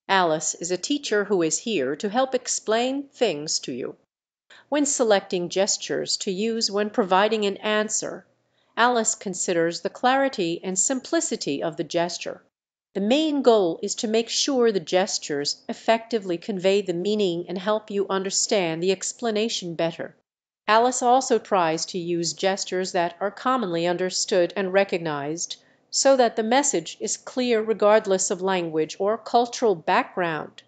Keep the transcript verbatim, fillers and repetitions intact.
Alice is a teacher who is here to help explain things to you. When selecting gestures to use when providing an answer, Alice considers the clarity and simplicity of the gesture. The main goal is to make sure the gestures effectively convey the meaning and help you understand the explanation better. Alice also tries to use gestures that are commonly understood and recognized, so that the message is clear regardless of language or cultural background.